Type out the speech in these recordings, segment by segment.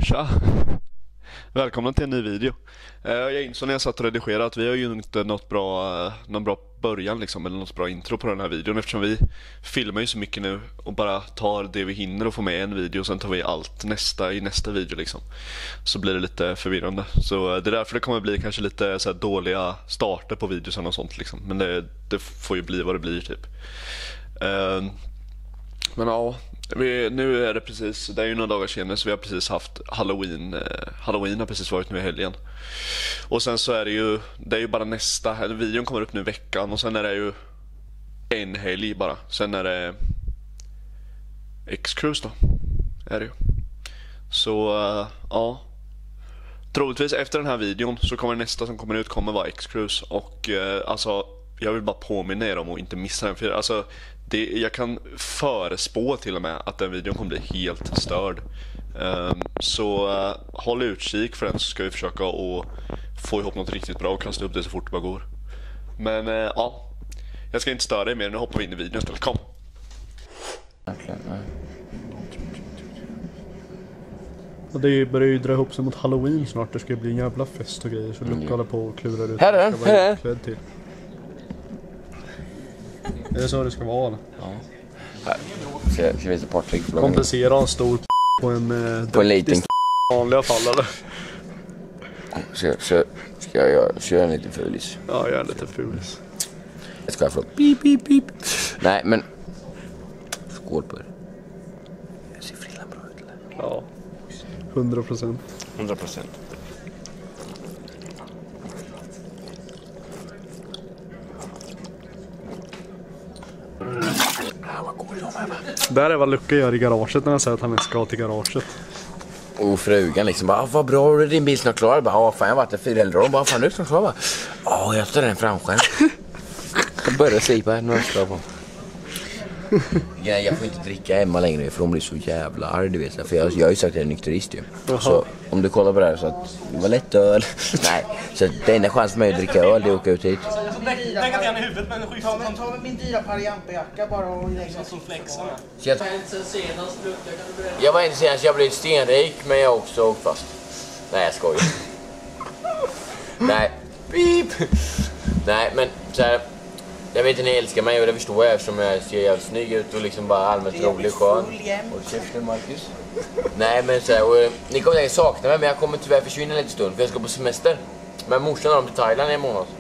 Tja! Välkomna till en ny video. Jag insåg när jag satt och redigerade att vi har ju inte någon bra början liksom, eller något bra intro på den här videon, eftersom vi filmar ju så mycket nu och bara tar det vi hinner och får med en video och sen tar vi allt i nästa video liksom. Så blir det lite förvirrande. Så det är därför det kommer bli kanske lite så här dåliga starter på videos och sånt liksom. Men det får ju bli vad det blir typ. Men ja, nu är det är ju några dagar senare, så vi har precis haft Halloween. Halloween har precis varit nu i helgen. Och sen så är det är ju bara videon kommer upp nu i veckan. Och sen är det ju en helg bara. Sen är det X-Cruise då. Är det ju. Så ja, troligtvis efter den här videon så kommer nästa som kommer ut kommer vara X-Cruise. Och alltså, jag vill bara påminna er om att inte missa den. För alltså, jag kan förespå till och med att den videon kommer bli helt störd. Så håll utkik för den, så ska vi försöka att få ihop något riktigt bra och kasta upp det så fort det bara går. Men ja, jag ska inte störa dig mer. Nu hoppar vi in i videon istället. Kom! Och det börjar ju dra ihop sig mot Halloween snart. Det ska bli en jävla fest och grejer. Så Luca håller på och klurar ut. Här är den, här är den. Till. Det är så det ska vara. Eller? Ja. Här. Ska visa Patrik. Kompensera en stor på en liten vanliga fall eller? Ska jag köra en liten fulis? Ja, jag är lite fulis. Jag ska få pip pip pip. Nej, men skål på er. Jag ser frillan bra ut eller? Ja. 100%. 100%. Där är vad Luca gör i garaget när han säger att han ska till garaget. Och frugan liksom bara, vad bra, är din bil snart klar? Bara, fan jag har varit där 4 år. Bara, fan du är snart klar? Ja, jag tar den framskärm. Jag börjar slipa här, nu är jag på. Jag får inte dricka hemma längre för de blir så jävla arg, du vet. För jag har ju sagt att jag är nykterist ju. Så om du kollar på det här så att det var lätt öl. Nej, så det enda chans för mig att dricka öl det är att åka ut hit. Lägg att jag i huvudet med en ta med min dyra Pariampe-jacka bara och lägga som flexarna. Jag var inte senast, jag blev stenrik, men jag också åkt fast. Nej, jag skojar. Nej, pip. Nej, men så här, jag vet att ni älskar mig och det förstår jag eftersom jag ser jävligt snygg ut och liksom bara allmänt rolig, skön. Och käften, Marcus. Nej, men så här, och ni kommer säkert sakna mig, men jag kommer tyvärr försvinna lite stund för jag ska på semester. Men morsan har dem till Thailand i en månad.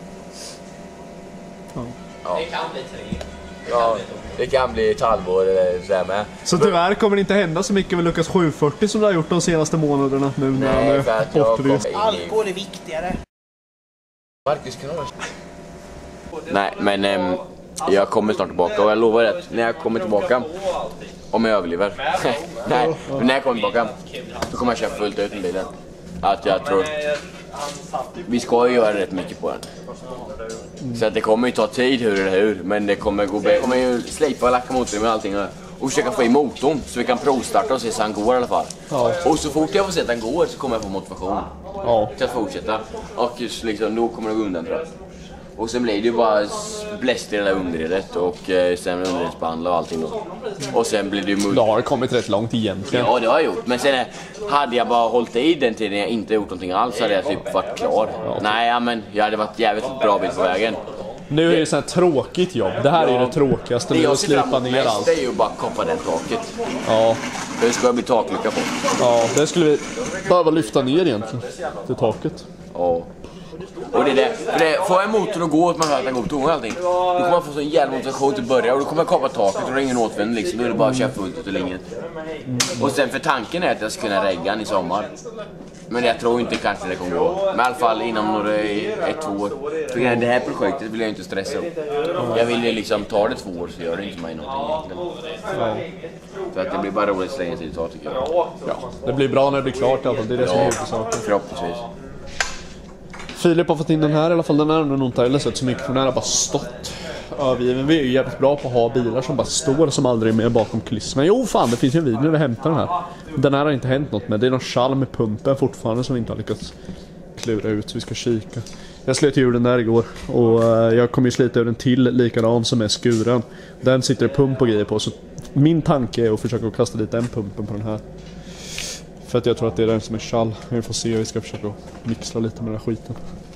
Ja. Det kan bli 3. Ja, det kan bli ett halvår eller så här med. Så tyvärr kommer det inte hända så mycket med Lukas 740 som det har gjort de senaste månaderna nu när han är bortrest. Alkohol är viktigare. Marcus, kan du... Nej, men jag kommer snart tillbaka och jag lovar att när jag kommer tillbaka, om jag överlever, nej, men när jag kommer tillbaka så kommer jag köra fullt ut med bilen. Att jag tror vi ska ju göra rätt mycket på den. Så att det kommer ju ta tid hur, men det kommer gå bra. Jag kommer ju slipa och lacka motorn med allting och försöka få i motorn så vi kan provstarta och se så han går i alla fall. Ja. Och så fort jag får se att den går så kommer jag få motivation till att fortsätta. Och just liksom, då kommer det gå undan tror jag. Och sen blir det ju bara bläst i det där underredet och sen underredsbehandla och allting då. Och sen blir det ju Det har kommit rätt långt egentligen. Ja, det har jag gjort. Men sen hade jag bara hållit i den tiden jag inte gjort någonting alls så hade jag typ varit klar. Ja. Nej, men jag hade varit jävligt bra bit på vägen. Nu är det så här tråkigt jobb. Det här är det tråkigaste med att slipa ner allt. Det är ju bara koppa den taket. Ja. Det ska bli taklucka på. Ja, det skulle vi behöva lyfta ner egentligen. Till taket. Ja. Och det är det. För det får jag motorn att gå åt man hör att den går på och allting. Då kommer man få så en jävla motivation till början och då kommer jag kapa taket och det är ingen återvänd liksom. Då är det bara att köra fullt ut och linjen. Och sen för tanken är att jag ska kunna regga den i sommar. Men jag tror inte kanske det kommer gå. Men i alla fall inom några 1-2 år. För det här projektet vill jag inte stressa upp. Jag vill ju liksom ta det 2 år så gör det inte mig någonting egentligen. Så att det blir bara roligt så länge tid det tar tycker jag. Ja, det blir bra när det blir klart i alla fall. Det är det som är huvudsaken. Förhoppningsvis. Filip har fått in den här i alla fall. Den här har nog inte heller sett så mycket för den här har bara stått övergiven. Vi är ju jävligt bra på att ha bilar som bara står som aldrig är med bakom kulisserna. Jo fan, det finns ju en video när vi hämtar den här. Den här har inte hänt något med. Det är någon charm med pumpen fortfarande som vi inte har lyckats klura ut så vi ska kika. Jag slet ur den där igår och jag kommer ju slita ur den till likadan som är skuren. Den sitter det pump och grejer på så min tanke är att försöka kasta dit den pumpen på den här. För att jag tror att det är den som är kall. Vi får se, vi ska försöka mixla lite med den här skiten.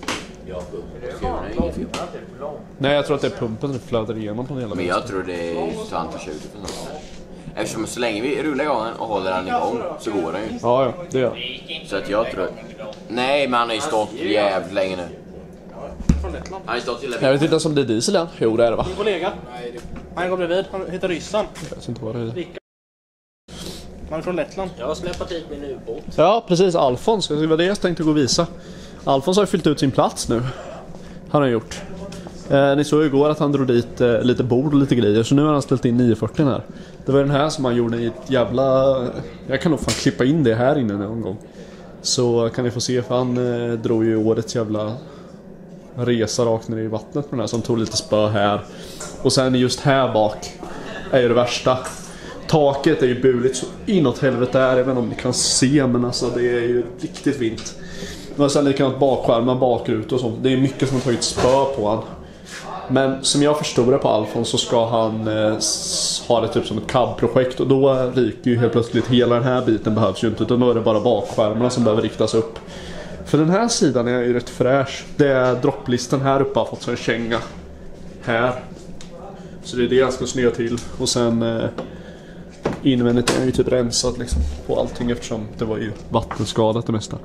Nej, jag tror att det är pumpen som flödar igenom på den hela. Men jag tror det är 20. Eftersom så länge vi rullar igång och håller den igång så går den ju. Ja, det är. Så att jag tror... Nej, men han har ju stått jävligt länge nu. Han har ju stått till Jag vet inte ens om det är diesel än. Jo, det är det, va? Min kollega. Han går bredvid. Han heter Ryssland. Jag vet inte vad det är. Han är från Lettland. Jag har släppt hit min ubåt. Ja, precis. Alfons. Det var det jag tänkte gå och visa. Alfons har ju fyllt ut sin plats nu. Han har gjort. Ni såg ju igår att han drog dit lite bord och lite grejer. Så nu har han ställt in 940 här. Det var den här som han gjorde i ett jävla... Jag kan nog fan klippa in det här inne någon gång. Så kan ni få se, för han drog ju årets jävla resa rakt ner i vattnet med den här. Som tog lite spö här. Och sen just här bak är ju det värsta. Taket är ju buligt så inåt helvete där. Jag vet inte om ni kan se, men alltså det är ju riktigt vint. Och sen likadant bakskärmar, bakrut och sånt. Det är mycket som har tagit spö på han. Men som jag förstår det på Alfons så ska han ha det typ som ett cab-projekt. Och då ryker ju helt plötsligt hela den här biten, behövs ju inte. Utan då är det bara bakskärmarna som behöver riktas upp. För den här sidan är ju rätt fräsch. Det är dropplistan här uppe har fått sig en känga. Här. Så det är det jag ska snöa till. Och sen invändigt är ju typ rensat liksom på allting, eftersom det var ju vattenskadat det mesta.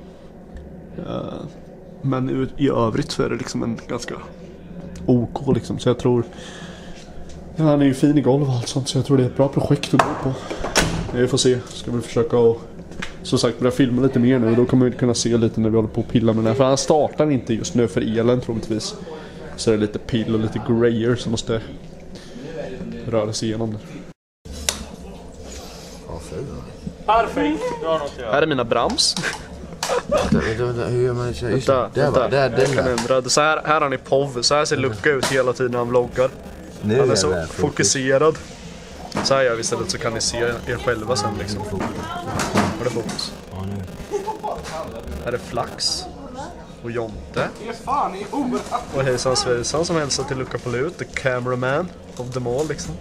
Men i övrigt så är det liksom en ganska OK liksom. Så jag tror han är ju fin i golv och allt sånt. Så jag tror det är ett bra projekt att gå på. Vi får se. Ska vi försöka och som sagt börja filma lite mer nu. Då kommer vi kunna se lite när vi håller på att pilla med den här. För han startar inte just nu för elen troligtvis. Så det är lite pill och lite grejer som måste röra sig igenom det. Perfekt. Här är mina brams. Vänta, hur gör man det? Just Där, där kan ändra. Så här har ni POV. Så här ser lucka ut hela tiden när han vloggar. Han är så fokuserad. Så här gör vi istället, så kan ni se er själva sen liksom. Har det fokus? Här är Flax och Jonte. Och hejsan svejsan som hälsar till Luca Polut, the cameraman of them all liksom.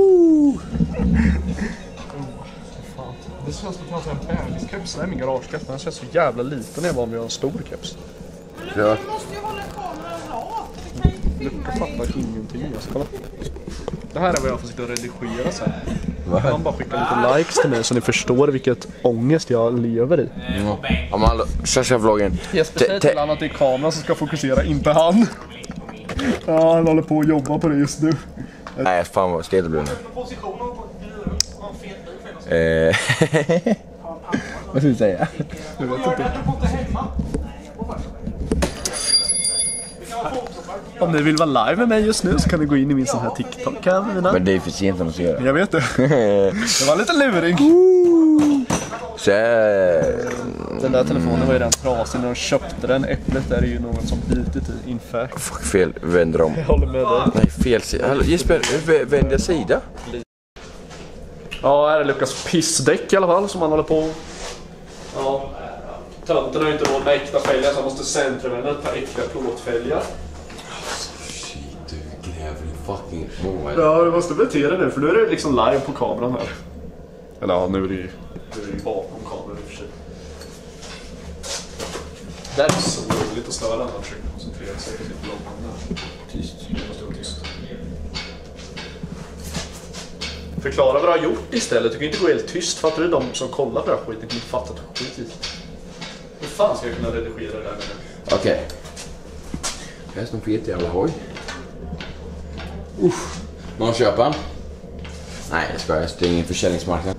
Det känns som att han har en bebiskeps. Nej, min garagekeps. Den känns så jävla liten när jag var om vi har en stor keps. Ja. Måste ju hålla kameran rak. Luca fattar ingenting. Alltså, kolla. Det här är vad jag får sitta och redigera sen. Han bara skickar lite likes till mig så ni förstår vilket ångest jag lever i. Ja, men kör vloggen. Jesper säger till honom att det är kameran som ska fokusera, inte han. Ja, han håller på att jobba på det just nu. Nej, fan vad stelt det blir nu. Vad ska du säga? Jag vet inte. Om ni vill vara live med mig just nu så kan ni gå in i min sån här TikTok här. Men det är för sent att se det. Jag vet det. Det var lite luring. Så den där telefonen var ju den trasig när de köpte den. Äpplet är ju någon som bitit i infär. fuck, fel, vänder om. Jag håller med dig. Nej, fel sida. Hallå, Jesper, vänd jag sida? Ja, här är Lukas pissdäck i alla fall som han håller på. Ja. Tönten har ju inte råd med äkta fälgar så han måste centrumvända ett par äckliga plåtfälgar. Shit, du gräver i fucking mål. Ja, du måste bete dig nu för nu är det liksom live på kameran här. Eller ja, nu är det ju bakom kameran i och för sig. Det är så roligt att störa när man försöker koncentrera sig på sitt bloggande. Tyst. Det måste vara tyst. Förklara vad du har gjort istället. Du kan inte gå helt tyst. Fattar du de som kollar på det här skiten? Du kan inte fatta det skit. Hur fan ska jag kunna redigera det där nu? Okej. Jag är som fet jävla hoj. Någon köper han? Nej, det ska jag. Det är ingen försäljningsmarknad.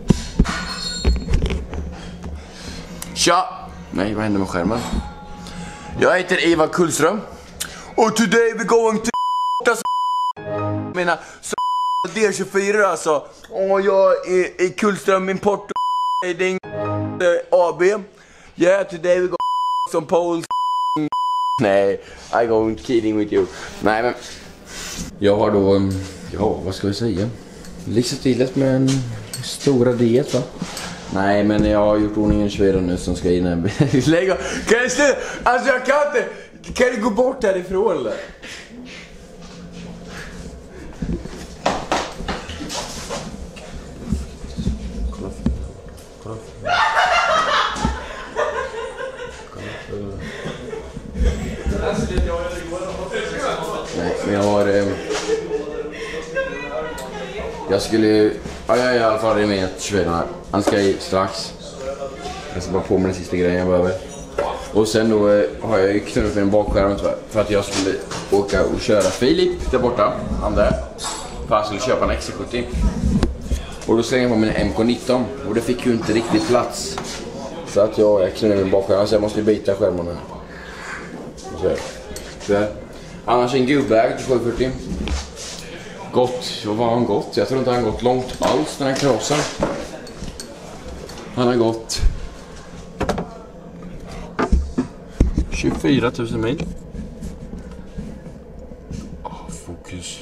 Tja! Nej, vad händer med skärmen? Jag heter Ivar Kullström. Och today we going to mina D24 alltså. Och jag är Kullström Import AB. Yeah, today we go some Poles. Nej, I go kidding with you. Nej, men jag har då, ja, vad ska jag säga? Lyxstilet med en stora diet, va? Nej, men jag har gjort ordningen 24 nu som ska in en lägga. Kan jag sluta? Alltså jag kan inte. Kan du gå bort härifrån eller? Jag skulle... Ja, jag är i alla fall med 24. Han ska i strax. Jag ska bara på med den sista grejen jag behöver. Och sen då har jag ju knullat med en bakskärm för att jag skulle åka och köra Filip där borta. Han där. För han skulle köpa en XC70. Och då slängde jag på min MK19. Och det fick ju inte riktigt plats. Så att jag knullar med en bakskärm. Så jag måste byta skärmarna. Så här. Annars en gubbag till 740. Gott, vad var han gått? Jag tror inte han gått långt alls den här krossen. Han har gått 24 000 mil. Fokus.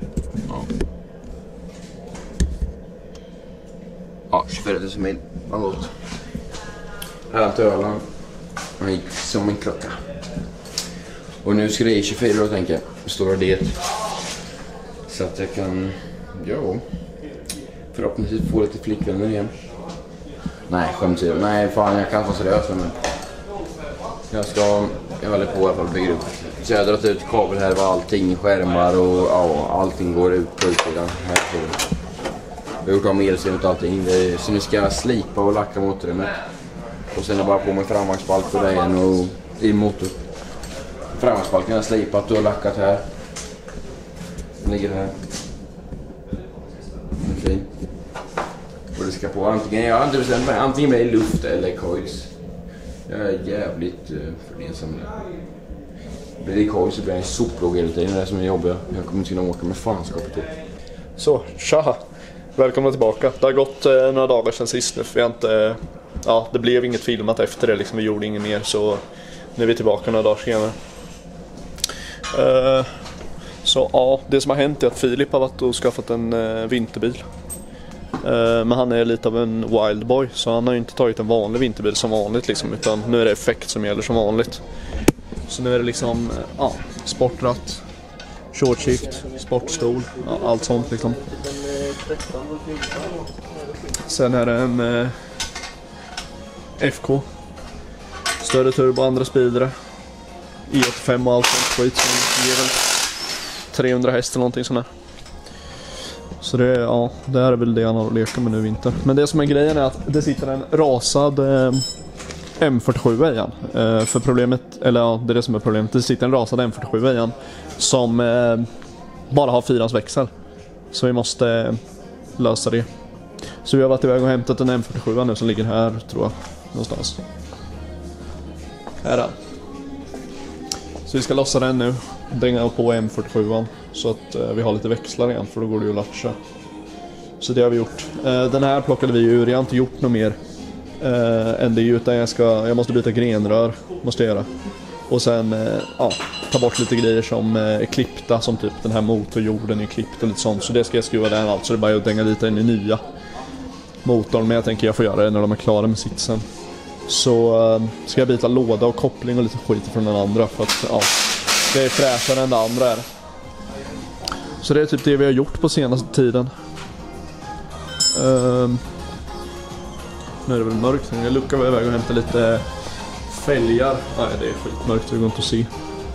Ja, 24 000 mil. Han har gått. Här till Öland. Han gick som en klocka. Och nu ska det i 24 då, tänker jag. Stora det. Så att jag kan, förhoppningsvis få lite flickvänner igen. Nej, skämtid. Nej, fan, jag kan vara seriös, men jag håller på i alla fall bygga upp. Så jag har dragit ut kabel här och allting, skärmar och allting går ut på utsidan. Jag har gjort om elsystemet och allting. Så nu ska jag slipa och lacka motorrummet. Och sen är det bara på med framvagnsbalk på vägen och i motor. Framvagnsbalken har slipat och lackat här. Den ligger här. Den är fin. Och det ska på antingen, jag har inte bestämt mig, antingen blir det luft eller coils. Jag är jävligt för det som blir det coils så blir det en soplåg hela tiden. Det är som är jobbigt. Jag kommer inte kunna åka med fanskapet till. Så, tja! Välkomna tillbaka. Det har gått några dagar sedan sist nu. För jag inte, det blev inget filmat efter det liksom. Vi gjorde inget mer, så nu är vi tillbaka några dagar senare. Så ja, det som har hänt är att Filip har varit och skaffat en vinterbil. Men han är lite av en wildboy, så han har ju inte tagit en vanlig vinterbil som vanligt liksom, utan nu är det effekt som gäller som vanligt. Så nu är det liksom sportratt, short shift, sportstol, allt sånt liksom. Sen är det en FK, större turbo, andra speedare, i85 och allt sånt skit som ger väl 300 häst eller någonting sånt där. Så det är väl det han har att leka med nu i vinter. Men det som är grejen är att det sitter en rasad M47 i han. För problemet, eller det är det som är problemet. Det sitter en rasad M47 i han som bara har 4 växel. Så vi måste lösa det. Så vi har varit iväg och hämtat en M47 nu som ligger här, tror jag, någonstans. Här är den. Så vi ska lossa den nu, dänga på M47 så att vi har lite växlar igen, för då går det ju att latcha. Så det har vi gjort. Den här plockade vi ur, jag har inte gjort något mer än det, utan jag måste byta grenrör, måste jag göra. Och sen ta bort lite grejer som är klippta, som typ den här motorjorden är klippt och lite sånt. Så det ska jag skruva den, alltså det är bara att dänga dit in i nya motorn. Men jag tänker jag får göra det när de är klara med sitsen. Så ska jag byta låda och koppling och lite skit från den andra, för att det är fräschare än det andra är. Så det är typ det vi har gjort på senaste tiden. Nu är det väl mörkt. Jag luckar iväg och hämtar lite fälgar. Nej, det är skitmörkt, det går inte att se.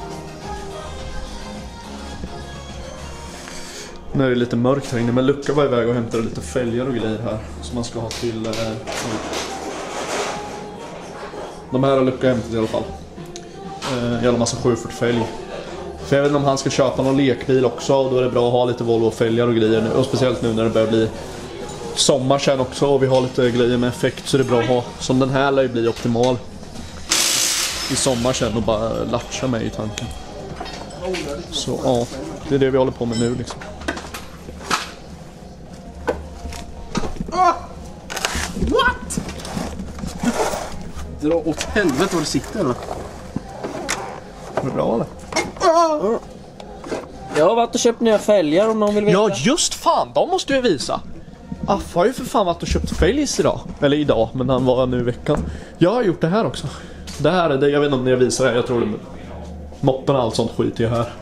Nu är det lite mörkt här inne, men Luca var iväg och hämtade lite fälgar och grejer här som man ska ha till de här har Luca hämtat i alla fall. Jävla massa 740-fälg. För jag vet inte om han ska köpa någon lekbil också, och då är det bra att ha lite Volvo-fälgar och grejer nu. Och speciellt nu när det börjar bli sommar sen också och vi har lite grejer med effekt, så det är bra att ha. Som den här lär ju bli optimal i sommar sen och bara latcha mig i tanken. Så det är det vi håller på med nu liksom. What? Dra åt helvete vad det sitter eller? Är det bra eller? Jag har varit och köpt nya fälgar om någon vill veta. Ja just fan, de måste jag visa. Affa har ju för fan varit och köpt fälgs idag. Eller idag, men han var nu i veckan. Jag har gjort det här också. Det här är det, jag vet inte om ni visar det. Jag tror det moppen och allt sånt skit är här.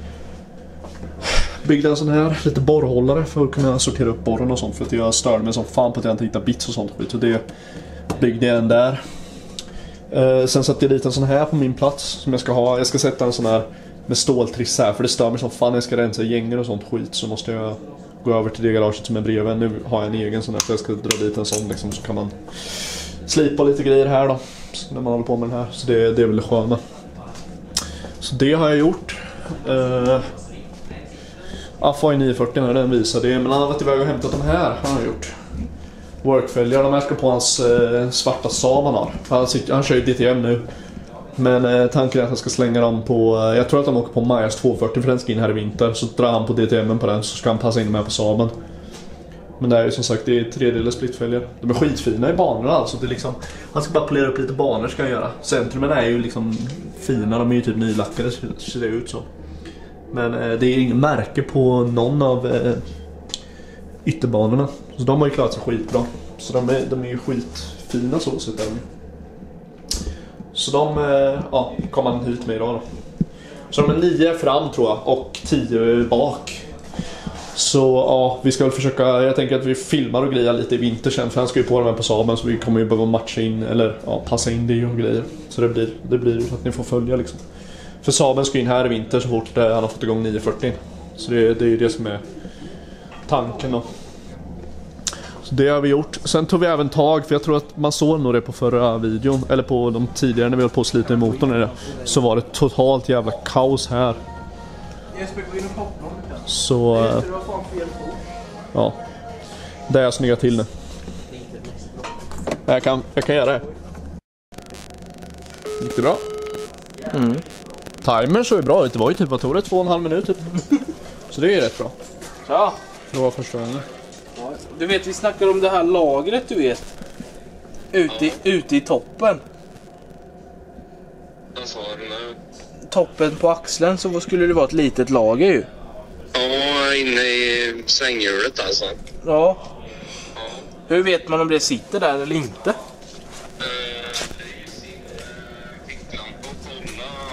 Byggde en sån här, lite borrhållare för att kunna sortera upp borren och sånt. För att jag störde mig som fan på att jag inte hittade bits och sånt skit. Så det byggde jag en där. Sen satte jag dit en sån här på min plats som jag ska ha. Jag ska sätta en sån här med ståltriss här, för det stör mig som fan när jag ska rensa gänger och sånt skit. Så måste jag gå över till det garaget som är bredvid. Nu har jag en egen sån här, för jag ska dra dit en sån liksom, så kan man slipa lite grejer här då när man håller på med den här. Så det är väl det sköna. Så det har jag gjort. Affa i 940 när den visar det, men han har varit iväg och hämtat de här har han gjort. Workfälgar, de här ska på hans svarta Saab han har. Han kör ju DTM nu. Men tanken är att han ska slänga dem på, jag tror att de åker på Majas 240 för den ska in här i vinter. Så drar han på DTM på den, så ska han passa in med på Saaben. Men det är ju som sagt, det är 3-delar splittfälgar. De är skitfina i banorna alltså. Det är liksom, han ska bara polera upp lite banor ska han göra. Centrumen är ju liksom fina, de är ju typ nylackade ser det ut så. Men det är ingen märke på någon av ytterbanorna. Så de har ju klarat sig skitbra. Så de är ju skitfina så sett där. Så de kommer han hit med idag då. Så de är 9 fram tror jag och 10 bak. Så ja, vi ska väl försöka, jag tänker att vi filmar och grejer lite i vinter sen. För han ska ju på de här på Saaben, så vi kommer ju behöva matcha in eller passa in det och grejer. Så det blir så att ni får följa liksom. För Saaben ska in här i vinter så fort han har fått igång 940. Så det är ju det som är tanken då. Så det har vi gjort. Sen tog vi även tag, för jag tror att man såg nog det på förra videon, eller på de tidigare när vi höll på att slita i motorn, så var det totalt jävla kaos här. Så ja, där jag snyggar till nu. Jag kan göra det. Gick det bra? Timern så är bra ut. Det var ju typ, vad tog det? 2,5 minuter typ. Så det är rätt bra. Ja. Det var första gången. Du vet, vi snackar om det här lagret, du vet. Ute i toppen. Vad sa du nu? Toppen på axeln, så vad skulle det vara, ett litet lager ju? Ja, inne i svänghjulet alltså. Ja. Hur vet man om det sitter där eller inte? Ficklampa och kolla.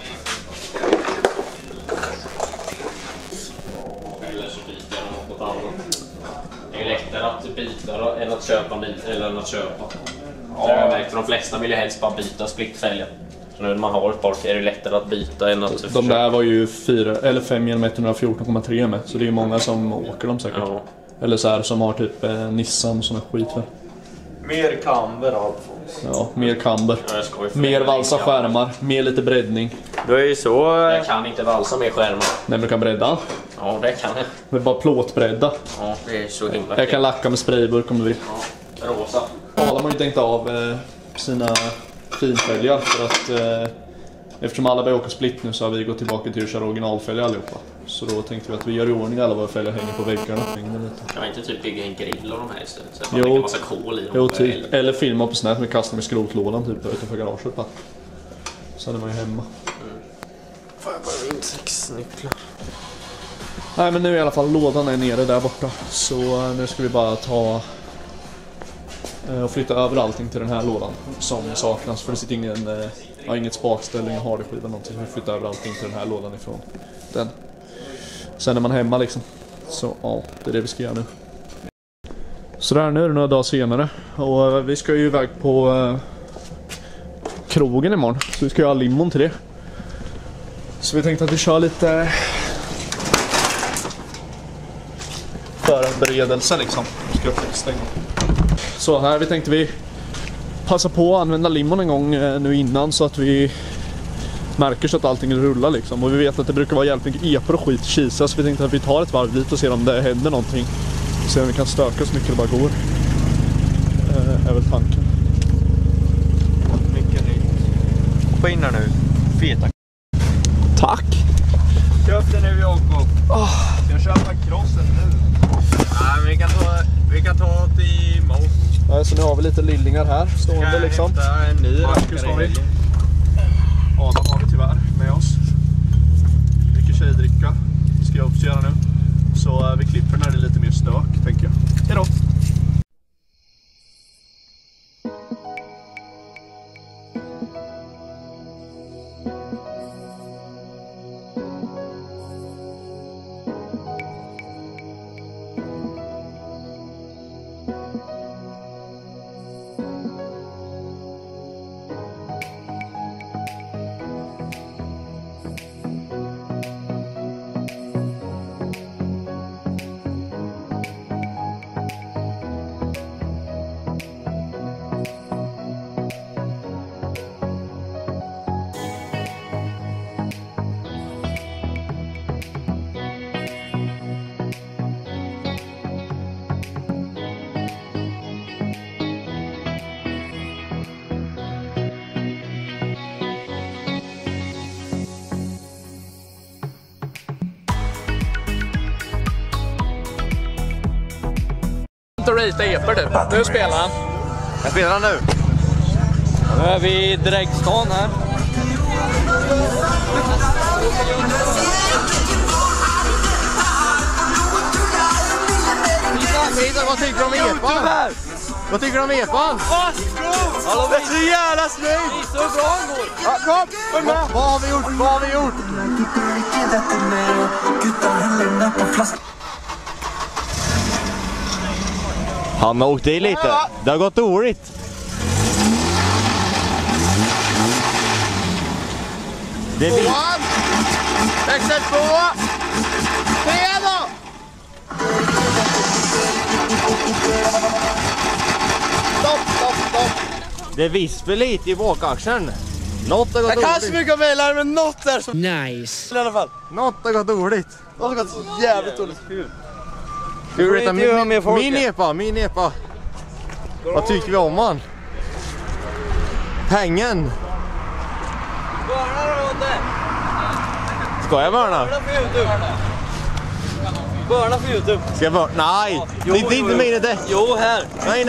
Eller så byter de mot något annat. Det är ju lättare att byta än att köpa en bil eller än att köpa. Ja. Jag märkt att de flesta vill ju helst bara byta splittfälgar. Så nu när man har ett par är det lättare att byta än att... De där var ju 4 eller 5 genom 114,3 med. Så det är ju många som åker dem säkert. Ja. Eller så här som har typ Nissan som är skit för. Mer camber alltså. Ja, mer camber. Mer valsa skärmar, mer lite breddning. Det är ju så... Jag kan inte valsa med skärmar. Nej, men du kan bredda. Ja, det kan jag. Det är bara plåtbredda. Ja, det är så himla. Jag kan lacka med sprayburk om du vill. Ja, rosa. Alla har ju tänkt av sina finfälgar för att eftersom alla börjar åka split nu så har vi gått tillbaka till att köra originalfälgar allihopa. Så då tänkte vi att vi gör i ordning alla våra fälgar hänger på väggarna. Kan man inte typ bygga en grill av de här istället? Så att man lägger massa kol i dem. Jo, typ. Eller filma på snett med kasta med skrotlådan typ utanför garaget. Bara. Så är man ju hemma. Får jag bara in 6 nycklar? Nej, men nu i alla fall lådan är nere där borta. Så nu ska vi bara ta och flytta över allting till den här lådan som saknas. För det sitter inget spakställ, ingen hardskiva någonting. Vi flyttar över allting till den här lådan ifrån den. Sen är man hemma liksom. Så ja, det är det vi ska göra nu. Så där, nu är det några dagar senare. Och vi ska ju iväg på krogen imorgon. Så vi ska göra limon till det. Så vi tänkte att vi kör lite förberedelse liksom. Ska jag stänga. Så här, vi tänkte vi passa på att använda limon en gång nu innan så att vi märker så att allting rullar liksom. Och vi vet att det brukar vara jävligt mycket epor och skit i Kisa, så vi tänkte att vi tar ett varv dit och ser om det händer någonting. Och se om vi kan stöka så mycket det bara går. Är väl tanken. Mycket nytt. Hoppa in här nu. Feta. Tack! Köp den nu Jakob. Ska jag köpa crossen nu? Nej, men vi kan ta till Mos. Så nu har vi lite lillingar här stående liksom. En ny Marcus har vi. Adam har vi tyvärr med oss. Mycket tjejdricka. Ska jag också göra nu. Så vi klipper när det är lite mer stök, tänker jag. Hej då! och rita eper typ. Nu spelar han. Jag spelar han nu. Nu är vi i Dräggstan här. Vad tycker du om epan? Vad tycker du om epan? Det är så jävla snyggt! Så bra han går. Ja, kom! Vad har vi gjort? Vad har vi gjort? Han har åkt i lite. Det har gått dåligt. Det är vi. Växel 2! 3 då! Stopp. Det visper lite i bakaxeln. Något har gått dåligt. Jag kan så mycket om bilar, men något är så... Nice. I alla fall. Något har gått dåligt. Något har gått så jävligt dåligt. Min epa. Vad tycker vi om han? Pengen. Ska jag börna? Börna för YouTube. Ska jag börna? Nej, det är inte mina däck. Jo, här. Nej.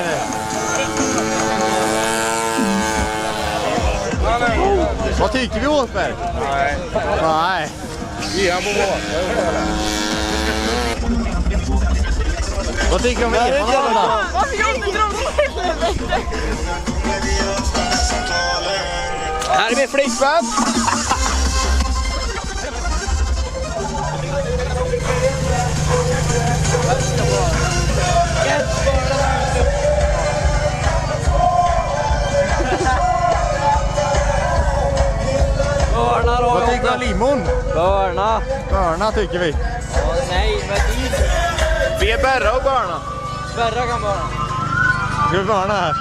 Vad tycker vi Åsberg? Nej. Ge han på vad? Vad tycker du om epan då? Varför jag inte drar helvete? Här är vi flickvän. Vad tycker du om limon? Börna tycker vi. Nej, men Vi är Berra och Börna. Berra kan börna. Ska vi börna här?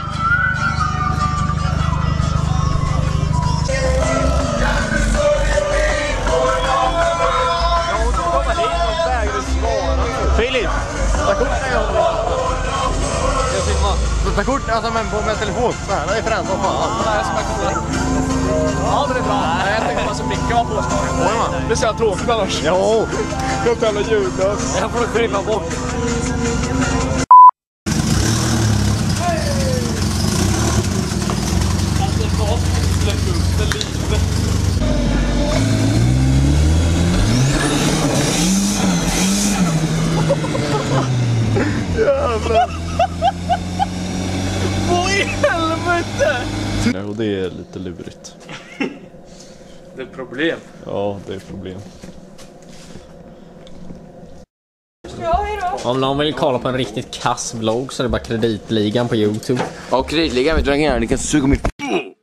Filip, ta kort när jag håller. Jag filmar. Ta kort alltså med telefon. Så här, det är fränt som fan. Ja, men det är bra. Nej, jag tänkte man så mycket var påslagen. Det är så här tråkigt annars. Jo. Kom till alla ljudlös. Jag får klippa bort. Jävlar. Vad i helvete? Ja, och det är lite lurigt. Det är problem. Ja, det är problem. Om någon vill kolla på en riktigt kass vlogg så är det bara Kreditligan på YouTube. Ja, Kreditligan vet du vad jag kan göra? Ni kan suga mitt